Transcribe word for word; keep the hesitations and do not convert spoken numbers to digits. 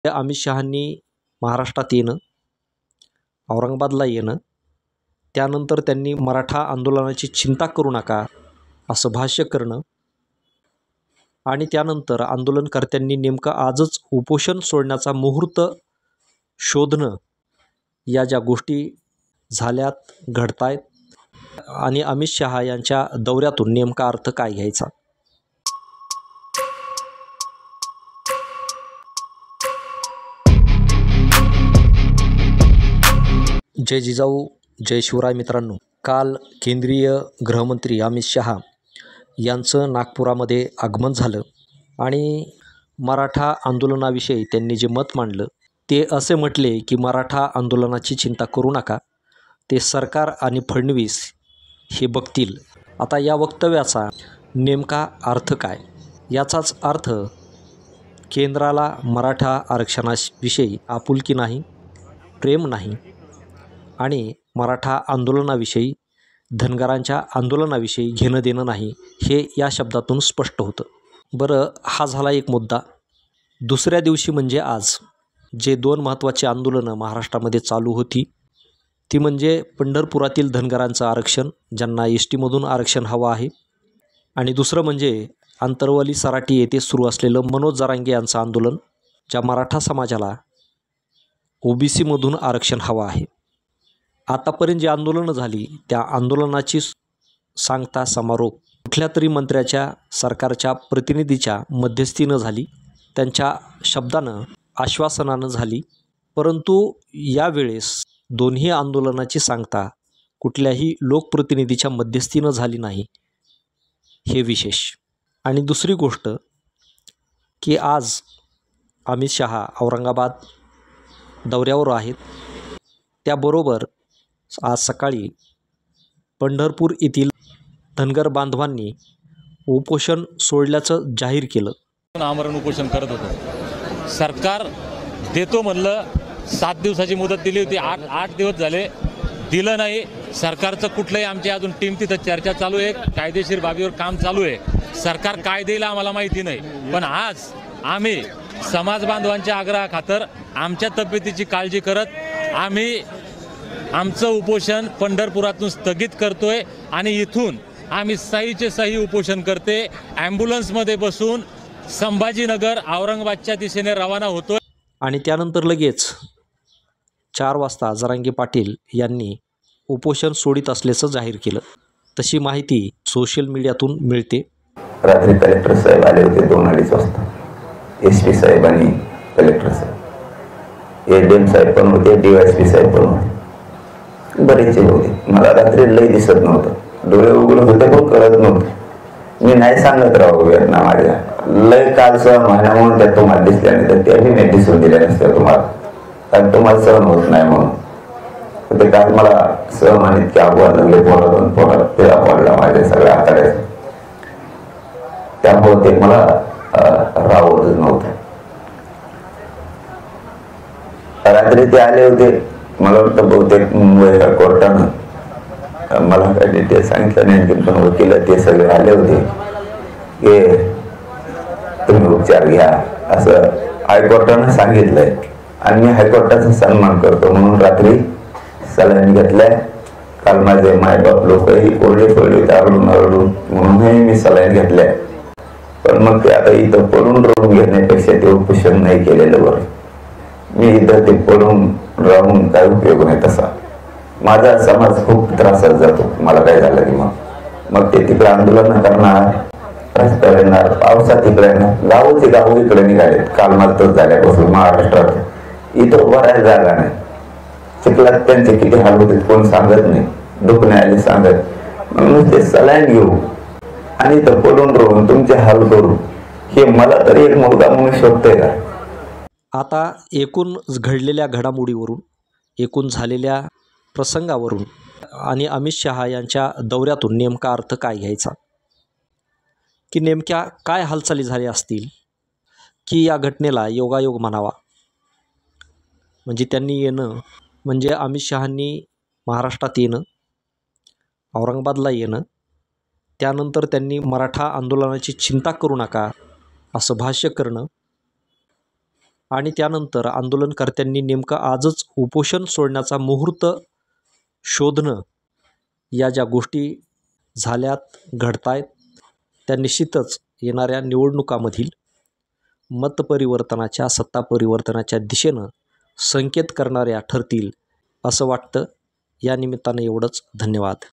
अमित शहांनी महाराष्ट्रात येणं, औरंगाबादला येणं, त्यानंतर त्यांनी मराठा आंदोलनाची चिंता करू नका असं भाष्य करणं आणि त्यानंतर आंदोलनकर्त्यांनी नेमकं आजच उपोषण सोडण्याचा मुहूर्त शोधणं, या ज्या गोष्टी झाल्यात घडतायत आणि अमित शहा यांच्या दौऱ्यातून नेमका अर्थ काय घ्यायचा. जय जिजाऊ, जय शिवराय. मित्रांनो, काल केंद्रीय गृहमंत्री अमित शहा यांचं नागपुरामध्ये आगमन झालं आणि मराठा आंदोलनाविषयी त्यांनी जे मत मांडलं ते असे म्हटले की मराठा आंदोलनाची चिंता करू नका, ते सरकार आणि फडणवीस हे बघतील. आता या वक्तव्याचा नेमका अर्थ काय? याचाच अर्थ केंद्राला मराठा आरक्षणाविषयी आपुलकी नाही, प्रेम नाही आणि मराठा आंदोलनाविषयी, धनगरांच्या आंदोलनाविषयी घेणं देणं नाही, हे या शब्दातून स्पष्ट होतं. बरं, हा झाला एक मुद्दा. दुसऱ्या दिवशी म्हणजे आज जे दोन महत्त्वाची आंदोलनं महाराष्ट्रामध्ये चालू होती ती म्हणजे पंढरपुरातील धनगरांचं आरक्षण, ज्यांना एस टीमधून आरक्षण हवं आहे, आणि दुसरं म्हणजे आंतरवली सराटी येथे सुरू असलेलं मनोज जरांगे यांचं आंदोलन, ज्या मराठा समाजाला ओबीसीमधून आरक्षण हवं आहे. आतापर्यंत जी आंदोलनं झाली त्या आंदोलनाची सांगता समारोप कुठल्या तरी मंत्र्याच्या, सरकारच्या प्रतिनिधीच्या मध्यस्थीनं झाली, त्यांच्या शब्दानं, आश्वासनानं झाली. परंतु यावेळेस दोन्ही आंदोलनाची सांगता कुठल्याही लोकप्रतिनिधीच्या मध्यस्थीनं झाली नाही, हे विशेष. आणि दुसरी गोष्ट की आज अमित शहा औरंगाबाद दौऱ्यावर आहेत, त्याबरोबर आज सकाळी पंढरपूर येथील धनगर बांधवांनी उपोषण सोडल्याचं जाहीर केलं. आमरण उपोषण करत होतो. सरकार देतो म्हणलं, सात दिवसाची मुदत दिली होती, आठ आठ दिवस झाले, दिलं नाही. सरकारचं कुठलंही, आमची अजून टीम तिथं चर्चा चालू आहे, कायदेशीर बाबीवर काम चालू आहे. सरकार काय देईल आम्हाला माहिती नाही, पण आज आम्ही समाज बांधवांच्या आग्रहाखातर आमच्या तब्येतीची काळजी करत आम्ही आमचं उपोषण पंढरपुरातून स्थगित करतोय आणि इथून आम्ही सहीचे सही उपोषण करते ॲम्ब्युलन्समध्ये बसून संभाजीनगर औरंगाबादच्या दिशेने रवाना होतोय. आणि त्यानंतर लगेच चार वाजता जरांगे पाटील यांनी उपोषण सोडित असल्याचं जाहीर केलं. तशी माहिती सोशल मीडियातून मिळते. रात्री कलेक्टर साहेब आले होते दोन अडीच वाजता, एस पी साहेब आणि कलेक्टर साहेब, ए डी एम साहेब पण होते, डी वाय एस पी साहेब पण होते, बरेचसे होते. मला रात्री लई दिसत नव्हतं, डोळे उघडत होते पण कळत नव्हतं. मी नाही सांगत राहू ना, माझ्या लय काल सहन व्हायला म्हणून त्या तुम्हाला दिसल्या नाही, तर त्याही नाही दिसून दिल्या नसत्या तुम्हाला, कारण तुम्हाला सहन होत नाही म्हणून. ते काल मला सहन आणि इतके अपवाद लागले पोरातून पोरात, ते अपवाडला माझ्या सगळ्या हाताळ्याचं, त्यामुळे ते मला राहतच नव्हतं. रात्री ते आले होते, मला वाटतं बहुतेक मुंबई कोर्टानं मला काय डिटेल सांगितलं नाही, पण वकील ते सगळे आले होते की तुम्ही उपचार घ्या असं हायकोर्टानं सांगितलंय, आणि मी हायकोर्टाचा सन्मान करतो म्हणून रात्री सलाईन घेतलाय. काल माझे मायबाप लोकही ओरडे पडले, आरडून आरडून, म्हणूनही मी सलाईन घेतलाय. पण मग ते आता इथं पडून राहून घेण्यापेक्षा ते उपोषण नाही केलेलं बरं. मी इथं ते पडून राहून काय उपयोग नाही तसा. माझा समाज खूप त्रासात जातो, मला काय झालं की मग मग ते तिकडे आंदोलन करणार, रस्त्यावर येणार, पावसात तिकडे येणार, गावचे गाव इकडे निघाले. काल मात्र झाल्यापासून महाराष्ट्रात इथं उभा राहायला जागा नाही. चिखलात त्यांचे किती हाल होते कोण सांगत नाही, दुखणे आले सांगत. म्हणून ते सलाईन घेऊ आणि इथं पडून राहून तुमचे हाल करू, हे मला तरी एक मुलगा म्हणून शोधतोय का? आता एकूण घडलेल्या घडामोडीवरून, एकूण झालेल्या प्रसंगावरून आणि अमित शहा यांच्या दौऱ्यातून नेमका अर्थ काय घ्यायचा, की नेमक्या काय हालचाली झाल्या असतील की या घटनेला योगायोग म्हणावा. म्हणजे त्यांनी येणं, म्हणजे अमित शहांनी महाराष्ट्रात येणं, औरंगाबादला येणं, त्यानंतर त्यांनी मराठा आंदोलनाची चिंता करू नका असं भाष्य करणं आणि त्यानंतर आंदोलनकर्त्यांनी नेमकं आजच उपोषण सोडण्याचा मुहूर्त शोधणं, या ज्या गोष्टी झाल्यात घडतायत त्या निश्चितच येणाऱ्या निवडणुकामधील मतपरिवर्तनाच्या, सत्ता परिवर्तनाच्या दिशेनं संकेत करणाऱ्या ठरतील असं वाटतं. या निमित्तानं एवढंच. धन्यवाद.